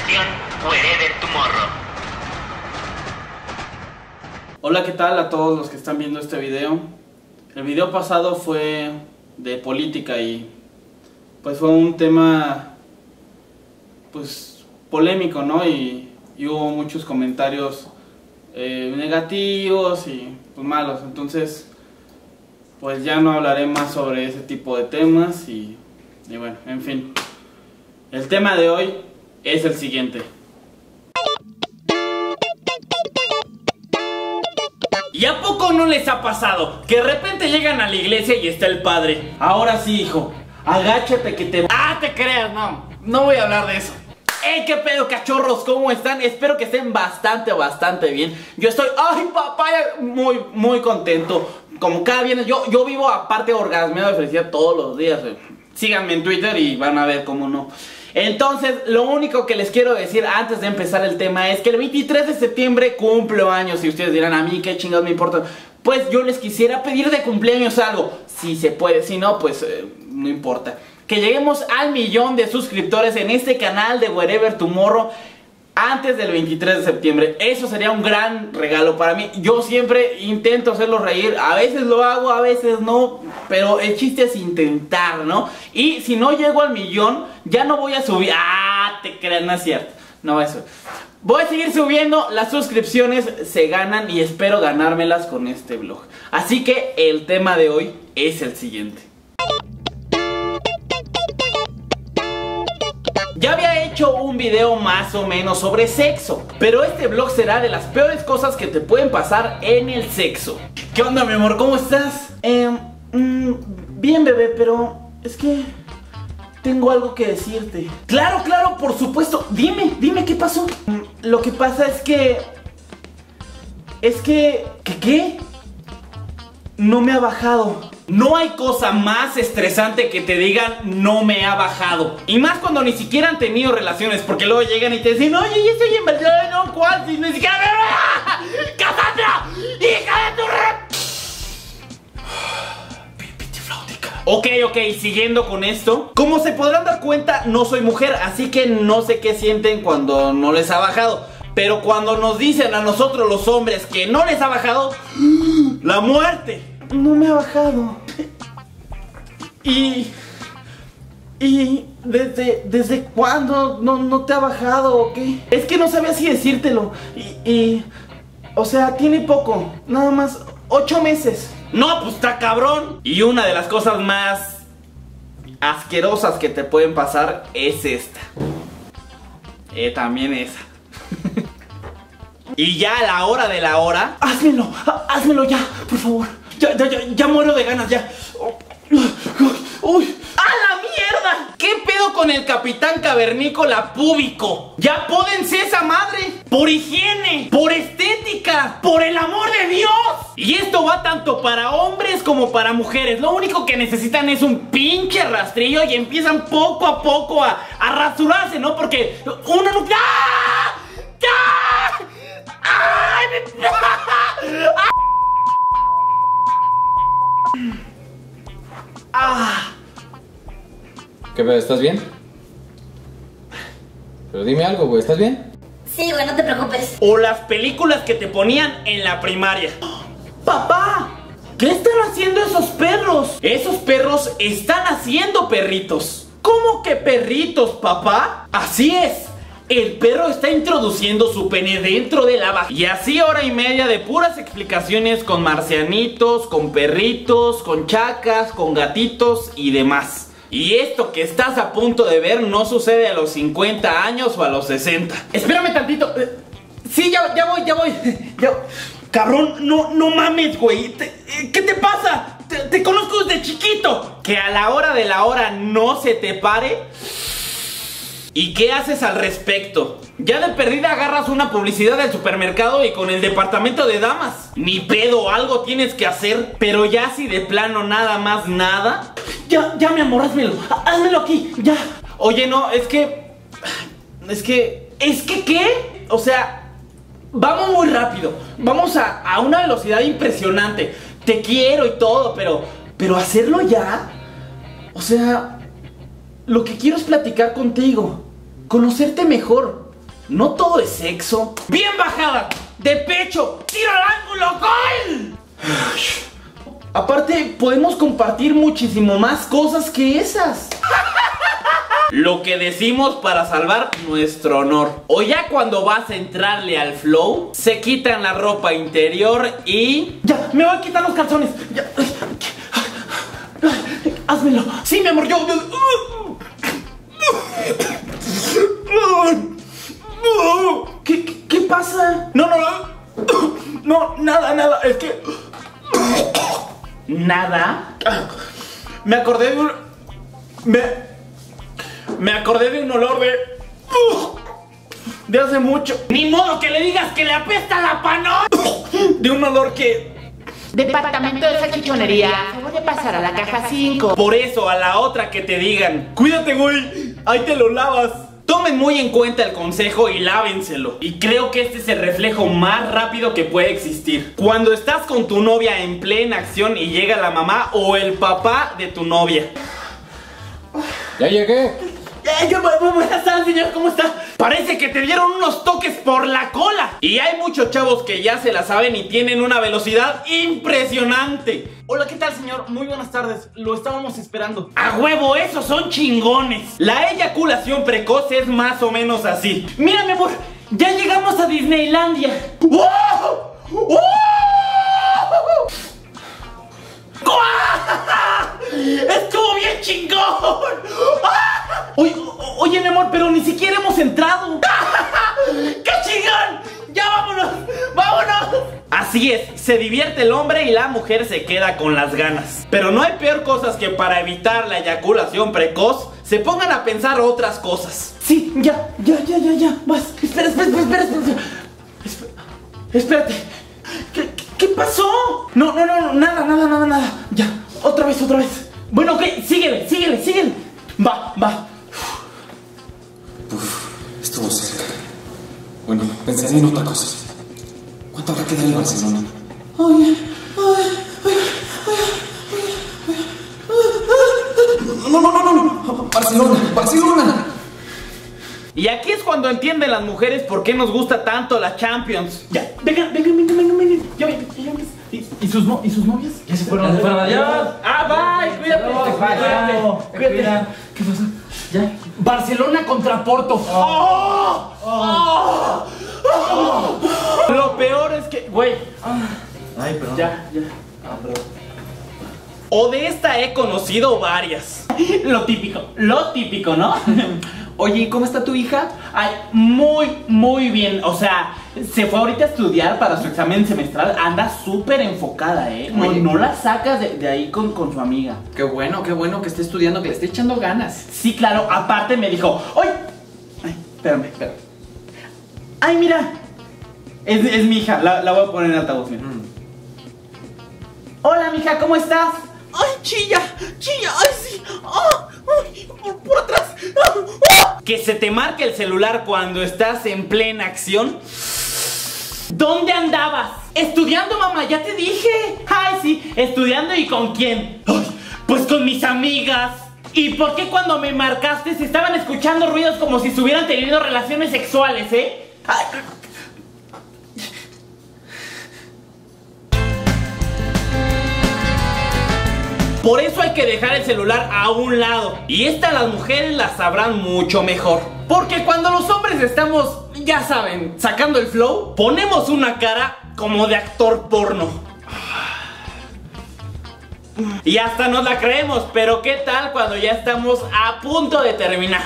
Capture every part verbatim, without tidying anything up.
Generación Wherever Tomorrow. Hola, ¿qué tal a todos los que están viendo este video? El video pasado fue de política y pues fue un tema pues polémico, ¿no? Y, y hubo muchos comentarios eh, negativos y pues malos. Entonces pues ya no hablaré más sobre ese tipo de temas y, y bueno, en fin. El tema de hoy es el siguiente. ¿Y a poco no les ha pasado que de repente llegan a la iglesia y está el padre? Ahora sí, hijo, agáchate que te... Ah, te creas, no, no voy a hablar de eso. ¡Ey, qué pedo, cachorros! ¿Cómo están? Espero que estén bastante, bastante bien. Yo estoy, ay, papá, muy, muy contento. Como cada viernes, yo, yo vivo aparte orgasmeado de felicidad todos los días. Síganme en Twitter y van a ver cómo no. Entonces, lo único que les quiero decir antes de empezar el tema es que el veintitrés de septiembre cumplo años. Y ustedes dirán, a mí qué chingados me importa. Pues yo les quisiera pedir de cumpleaños algo. Si se puede, si no, pues eh, no importa. Que lleguemos al millón de suscriptores en este canal de Wherever Tomorrow antes del veintitrés de septiembre. Eso sería un gran regalo para mí. Yo siempre intento hacerlos reír. A veces lo hago, a veces no. Pero el chiste es intentar, ¿no? Y si no llego al millón, ya no voy a subir. Ah, te creas, no es cierto. No, eso. Voy a seguir subiendo. Las suscripciones se ganan y espero ganármelas con este vlog. Así que el tema de hoy es el siguiente. Ya había hecho un video más o menos sobre sexo, pero este vlog será de las peores cosas que te pueden pasar en el sexo. ¿Qué onda, mi amor? ¿Cómo estás? Eh, mmm, bien, bebé, pero es que tengo algo que decirte. Claro, claro, por supuesto. Dime, dime, ¿qué pasó? Mm, lo que pasa es que... Es que... ¿Qué qué? No me ha bajado. No hay cosa más estresante que te digan no me ha bajado. Y más cuando ni siquiera han tenido relaciones, porque luego llegan y te dicen, oye, ya estoy en verdad, no, ¿cuál? Si ni siquiera me... ¡Cassandra! ¡Hija de tu re... Pitiflautica! Ok, ok, siguiendo con esto. Como se podrán dar cuenta, no soy mujer, así que no sé qué sienten cuando no les ha bajado. Pero cuando nos dicen a nosotros los hombres que no les ha bajado, ¡la muerte! No me ha bajado. Y... Y... ¿Desde, desde cuándo no, no te ha bajado o qué? Es que no sabía si decírtelo. Y... y o sea, tiene poco. Nada más ocho meses. No, pues está cabrón. Y una de las cosas más asquerosas que te pueden pasar es esta. Eh, también esa. Y ya a la hora de la hora, házmelo, házmelo ya, por favor. Ya, ya, ya, ya muero de ganas, ya. Uy, ¡a la mierda! ¿Qué pedo con el Capitán Cavernícola púbico? ¡Ya pódense esa madre! ¡Por higiene! ¡Por estética! ¡Por el amor de Dios! Y esto va tanto para hombres como para mujeres. Lo único que necesitan es un pinche rastrillo y empiezan poco a poco a, a rasurarse, ¿no? Porque uno no... ¡Ah! ¡Ah! ¡Ay! ¡Ah! ¡Ah! ¿Qué pedo? ¿Estás bien? Pero dime algo, güey, ¿estás bien? Sí, güey, no te preocupes. O las películas que te ponían en la primaria. ¡Papá! ¿Qué están haciendo esos perros? Esos perros están haciendo perritos. ¿Cómo que perritos, papá? Así es. El perro está introduciendo su pene dentro de la vagina. Y así hora y media de puras explicaciones con marcianitos, con perritos, con chacas, con gatitos y demás. Y esto que estás a punto de ver no sucede a los cincuenta años o a los sesenta. Espérame tantito. Sí, ya, ya voy, ya voy. Ya. Cabrón, no, no mames, güey. Te, ¿Qué te pasa? Te, te conozco desde chiquito. Que a la hora de la hora no se te pare. ¿Y qué haces al respecto? Ya de perdida agarras una publicidad del supermercado y con el departamento de damas. Ni pedo, algo tienes que hacer. Pero ya si de plano nada más nada. Ya, ya mi amor, házmelo. Házmelo aquí, ya. Oye, no, es que... Es que... ¿Es que qué? O sea... Vamos muy rápido. Vamos a, a una velocidad impresionante. Te quiero y todo, pero... Pero hacerlo ya... O sea... Lo que quiero es platicar contigo, conocerte mejor. No todo es sexo. ¡Bien bajada! ¡De pecho! ¡Tiro al ángulo! ¡Gol! Aparte, podemos compartir muchísimo más cosas que esas. Lo que decimos para salvar nuestro honor. O ya cuando vas a entrarle al flow, se quitan la ropa interior y... Ya, me voy a quitar los calzones. Ya. Házmelo. Sí, mi amor, yo... ¿Qué, qué, qué pasa? No, no, no. No, nada, nada. Es que... ¿Nada? Me acordé de un... Me... Me acordé de un olor de... De hace mucho. Ni modo que le digas que le apesta la panón. De un olor que... Departamento de salchichonería. Voy a pasar a la caja cinco. Por eso, a la otra que te digan: cuídate, güey, ahí te lo lavas. Tomen muy en cuenta el consejo y lávenselo. Y creo que este es el reflejo más rápido que puede existir. Cuando estás con tu novia en plena acción y llega la mamá o el papá de tu novia. Ya llegué. Eh, yo, buenas tardes, señor, ¿cómo está? Parece que te dieron unos toques por la cola. Y hay muchos chavos que ya se la saben y tienen una velocidad impresionante. Hola, ¿qué tal, señor? Muy buenas tardes, lo estábamos esperando. ¡A huevo, esos son chingones! La eyaculación precoz es más o menos así. Mira, mi amor, ya llegamos a Disneylandia. ¡Wow! ¡Wow! ¡Estuvo bien chingón! Oye, oye, mi amor, pero ni siquiera hemos entrado. ¡Qué chingón! ¡Ya vámonos! ¡Vámonos! Así es, se divierte el hombre y la mujer se queda con las ganas. Pero no hay peor cosas que para evitar la eyaculación precoz se pongan a pensar otras cosas. Sí, ya, ya, ya, ya, ya. Vas, espera, espera, espera, espera, espera. Espérate. ¿Qué, qué pasó? No, no, no, nada, nada, nada, nada. Ya, otra vez, otra vez. Bueno, ok, síguele, síguele, síguele. Va, va. Uf, estuvo cerca. Bueno, pensaré en otra cosa. ¿Cuánto habrá quedado en Barcelona? Ay, ay, ay, ay. No, no, no, no, no. Barcelona, Barcelona. Y aquí es cuando entienden las mujeres por qué nos gusta tanto la Champions. Ya, vengan, vengan, vengan, vengan, vengan. Ya, ya, ya, ya. ¿Y, y, sus, no, ¿Y sus novias? Ya se fueron. Ya se fueron. Adiós. Ah, bye, cuídate. No, Cuídate. Cuídate. ¿Qué pasó? ¿Ya? Barcelona contra Porto. ¡Oh! ¡Oh! ¡Oh! Lo peor es que, güey. Ay, perdón. Ya, ya. Ah, perdón. O de esta he conocido varias. Lo típico, lo típico, ¿no? Oye, ¿y cómo está tu hija? Ay, muy, muy bien. O sea, se fue ahorita a estudiar para su examen semestral. Anda súper enfocada, ¿eh? No, no la sacas de, de ahí con, con su amiga. Qué bueno, qué bueno que esté estudiando, que le esté echando ganas. Sí, claro. Aparte me dijo, ¡ay! Ay, espérame, espérame. ¡Ay, mira! Es, es mi hija. La, la voy a poner en altavoz, mira. Mm. Hola, mija, ¿cómo estás? ¡Ay, chilla! ¡Chilla! ¡Ay, sí! ¡Ah! ¡Ay! Por, por atrás! ¡Ah! ¡Ah! Que se te marque el celular cuando estás en plena acción. ¿Dónde andabas? Estudiando, mamá, ya te dije. Ay, sí, estudiando. ¿Y con quién? Ay, pues con mis amigas. ¿Y por qué cuando me marcaste se estaban escuchando ruidos como si estuvieran teniendo relaciones sexuales, eh? Ay. Por eso hay que dejar el celular a un lado. Y esta las mujeres la sabrán mucho mejor. Porque cuando los hombres estamos, ya saben, sacando el flow, ponemos una cara como de actor porno. Y hasta nos la creemos. Pero ¿qué tal cuando ya estamos a punto de terminar?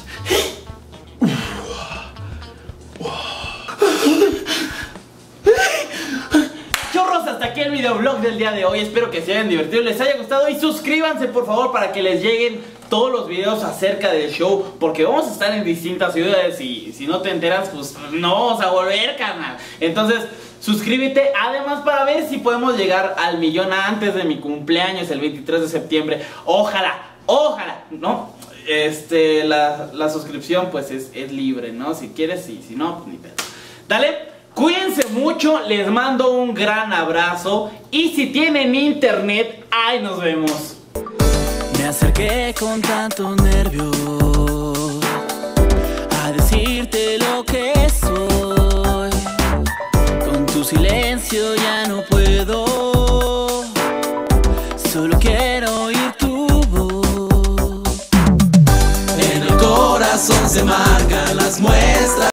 Chorros, hasta aquí el videoblog del día de hoy. Espero que se hayan divertido, les haya gustado. Y suscríbanse por favor para que les lleguen todos los videos acerca del show, porque vamos a estar en distintas ciudades. Y si no te enteras, pues no vamos a volver, carnal. Entonces suscríbete, además para ver si podemos llegar al millón antes de mi cumpleaños, el veintitrés de septiembre. Ojalá, ojalá, ¿no? Este, la, la suscripción pues es, es libre, ¿no? Si quieres, sí, si no, pues ni pedo. Dale. Cuídense mucho, les mando un gran abrazo. Y si tienen internet, ahí nos vemos. Me acerqué con tanto nervio a decirte lo que silencio ya no puedo. Solo quiero oír tu voz. En el corazón se marcan las muestras.